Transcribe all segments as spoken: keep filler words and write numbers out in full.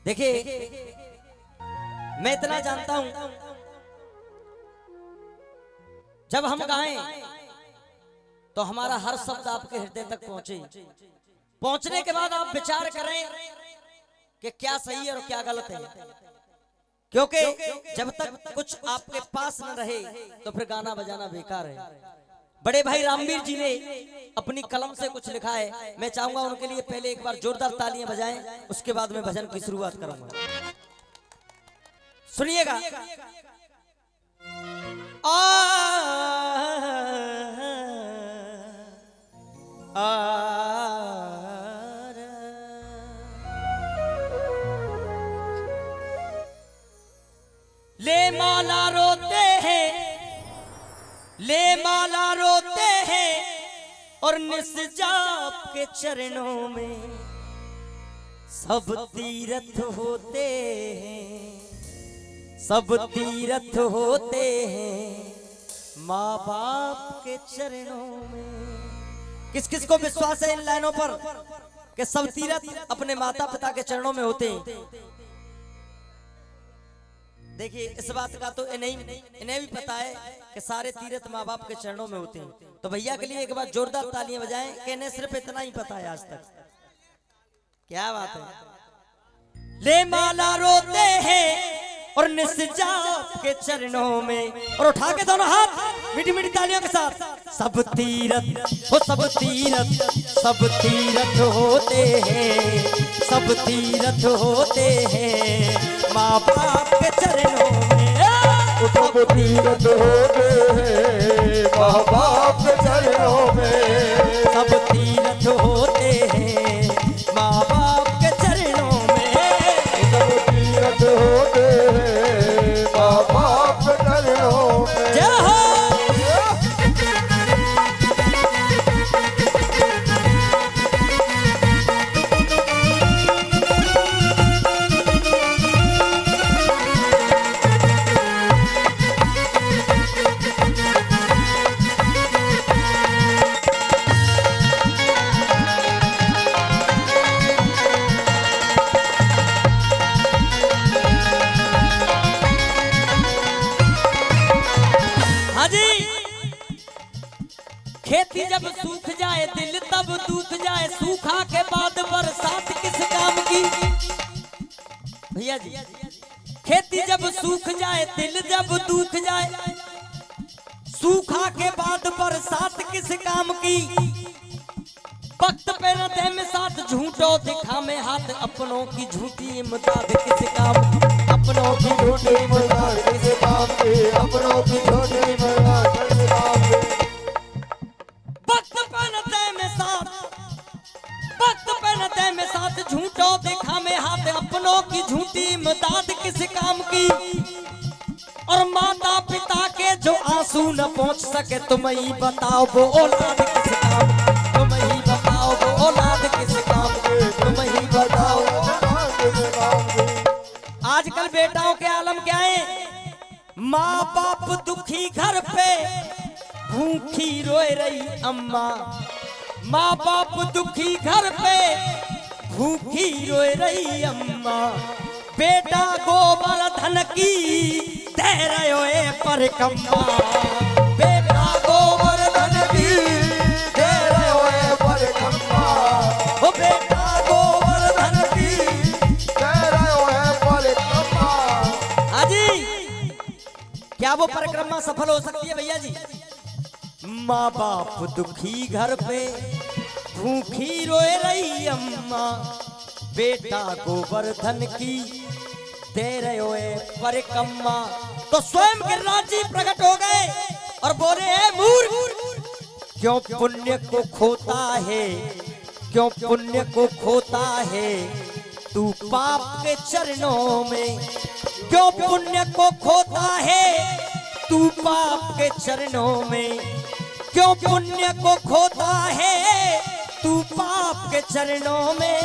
देखिए मैं इतना जानता हूं, जब हम गाएं तो हमारा हर शब्द आपके हृदय तक पहुंचे। पहुंचने के बाद आप विचार करें कि क्या सही है और क्या गलत है, क्योंकि जब तक कुछ आपके पास न रहे तो फिर गाना बजाना बेकार है। बड़े भाई रामवीर जी ने अपनी कलम से कुछ लिखा है, मैं चाहूंगा उनके लिए पहले एक बार जोरदार तालियां बजाएं, उसके बाद मैं भजन की शुरुआत करूंगा। सुनिएगा। आ, आ, ले माला रोते हैं, ले माला रोते हैं और निस्जाप के चरणों में सब तीर्थ होते हैं, सब तीर्थ होते हैं माँ बाप के चरणों में। किस किस को विश्वास है इन लाइनों पर कि सब तीर्थ अपने माता पिता के चरणों में होते हैं? देखिए इस बात का तो इन्हें इन्हें भी पता है कि सारे तीर्थ माँ बाप के चरणों में होते हैं। तो भैया के लिए एक बार जोरदार तालियां बजाएं कि इन्हें सिर्फ इतना ही पता है आज तक। क्या बात है। ले माला रोते हैं और निस्जाप के चरणों में, और उठा के दोनों हाथ मीठी मीठी तालियों के साथ। सब तीर्थ हो सब तीर्थ, सब तीर्थ होते हैं, सब तीर्थ होते हैं माँ बाप के चरणों में। सब तीर्थ होते हैं माँ बाप के चरणों में, सब तीर्थ होते हैं माँ बाप के चरणों में, सब तीर्थ होते हैं माँ बाप के चरणों में। जय हो। खेती जब सूख जाए दिल तब दुख जाए, सूखा के बाद बरसात किस काम की? भैया जी, खेती जब सूख जाए दिल जब दुख जाए, सूखा के बाद बरसात किस काम की? वक्त पे न दे में साथ झूठो दिखा में हाथ, अपनों की झूठी इमदाद किस काम की? अपनों की झूठी इमदाद किस काम की? अपनों की झूठी इमदाद किस काम की? वक्त पे न दे में साथ, वक्त पे न दे में साथ झूठो दिखा में हाथ, अपनों की झूठी इमदाद किस काम की? और माता पिता के जो आंसू न पहुंच सके तुम ही बताओ वो औलाद किस काम की? तुम ही बताओ वो औलाद किस काम की? तुम ही बताओ किस काम की? आजकल बेटाओं के आलम क्या है? माँ बाप दुखी घर पे भूखी रोए रही अम्मा, माँ बाप दुखी घर पे भूखी रोए रही अम्मा, बेटा गोबर धन की दे रहे हो परिक्रमा, बेटा गोबर धन की दे रहे हो परिक्रमा, ओ बेटा गोबर धन की दे रहे हो परिक्रमा। हाजी क्या वो परिक्रमा सफल हो सकती है भैया जी? माँ बाप दुखी घर पे भूखी रोए रही अम्मा, बेटा गोवर्धन की दे रहे हो परिक्रमा। तो स्वयं गिरिराज जी प्रकट हो गए और बोले ए मूर्ख, क्यों पुण्य को खोता है, क्यों पुण्य को खोता है तू पाप के चरणों में? क्यों पुण्य को खोता है तू पाप के चरणों में? क्यों पुण्य को खोता है तू पाप के चरणों में?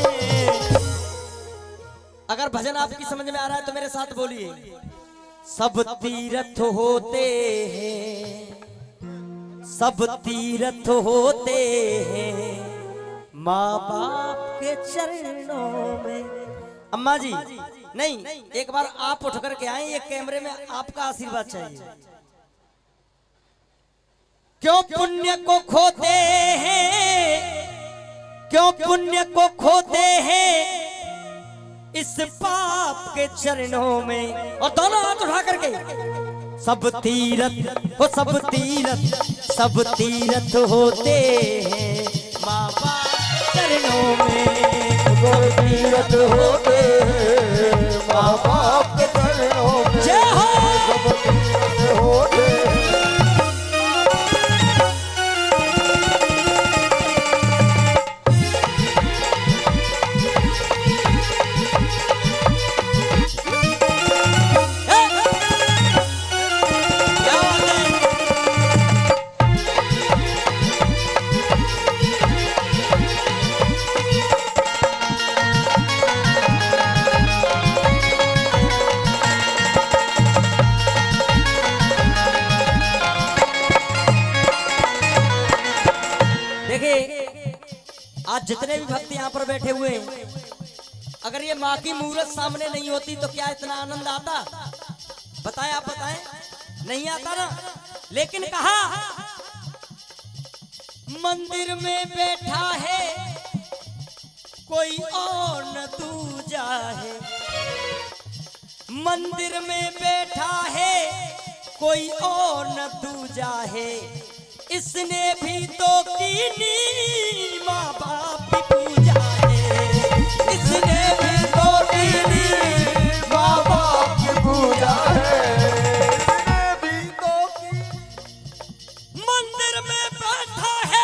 अगर भजन आपकी समझ में आ रहा है तो मेरे साथ बोलिए। सब तीर्थ होते हैं, सब तीर्थ होते हैं माँ बाप के चरणों में। अम्मा जी नहीं, एक बार आप उठ करके आए, एक कैमरे में आपका आशीर्वाद चाहिए। क्यों पुण्य को खोते हैं, क्यों पुण्य को खोते हैं इस पाप के चरणों में। और दोनों हाथ उठा करके सब तीरथ हो, सब तीरथ, सब तीरथ होते हैं माँ बाप चरणों में। सब तीरथ होते हैं माँ बाप के चरणों में। जय हो। सब तीरथ होते हैं। आज जितने भी भक्त यहाँ पर बैठे हुए हैं, अगर ये माँ की मूरत सामने नहीं होती तो क्या इतना आनंद आता? बताएं, आप बताएं, नहीं आता ना। लेकिन कहा मंदिर में बैठा है कोई और न दूजा है, मंदिर में बैठा है कोई और न दूजा है, इसने भी तो कीनी माँ बाप की पूजा है, इसने भी तो कीनी माँ बाप की पूजा है, इसने भी तो की। मंदिर में बैठा है,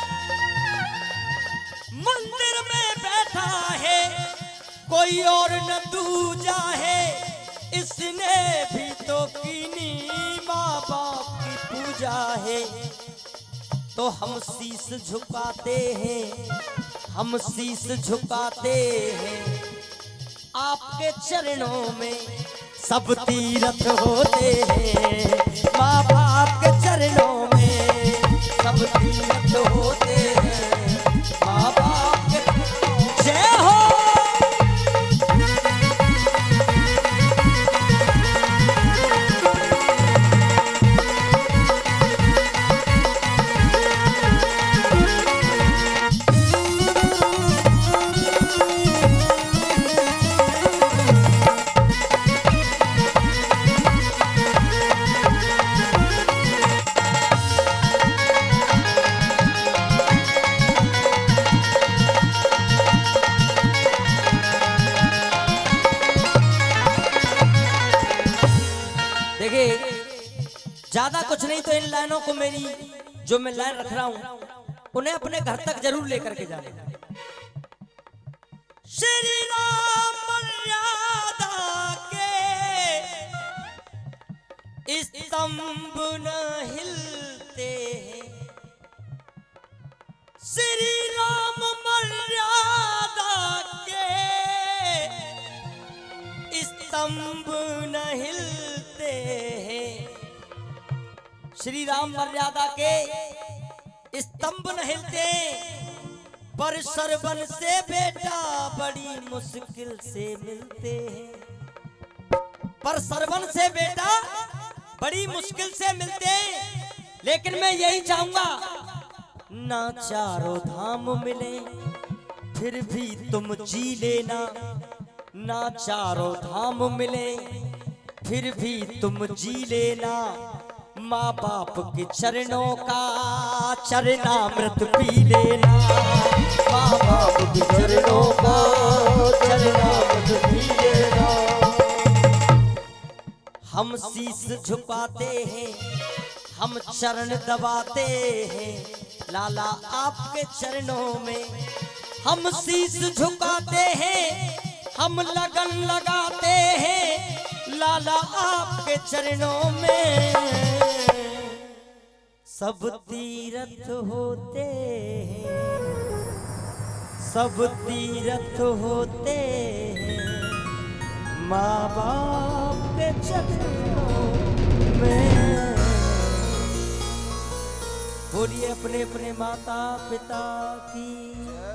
मंदिर में बैठा है कोई और न दूजा है, इसने भी तो कीनी माँ बाप की पूजा है। तो हम शीश झुकाते हैं, हम शीश झुकाते हैं आपके चरणों में। सब तीरथ होते हैं माँ बाप के चरणों में, सब तीरथ होते हैं माँ बाप के। जय हो। ज्यादा कुछ नहीं तो इन लाइनों को, मेरी जो मैं लाइन रख रहा हूं, उन्हें अपने घर तक जरूर लेकर के जाने। श्री राम मर्यादा के स्तंभ न हिलते हैं, श्री राम मर्यादा के स्तंभ न हिलते हैं, श्री राम मर्यादा के स्तंभ न हिलते, पर सरवन से बेटा बड़ी मुश्किल से मिलते हैं, पर सरवन से बेटा बड़ी मुश्किल से मिलते हैं। लेकिन मैं यही चाहूंगा, ना चारों धाम मिले फिर भी तुम जी लेना, ना चारों धाम मिले फिर भी तुम जी लेना, माँ बाप के चरणों का चरणामृत पी लेना, माँ बाप के चरणों का चरणामृत पी लेना। हम शीश झुकाते हैं, हम चरण दबाते हैं लाला आपके चरणों में, हम शीश झुकाते हैं, हम लगन लगाते हैं लाला आपके चरणों में। सब तीरथ होते हैं, सब तीरथ होते हैं माँ बाप के चरणों में। बोलिए अपने अपने माता पिता की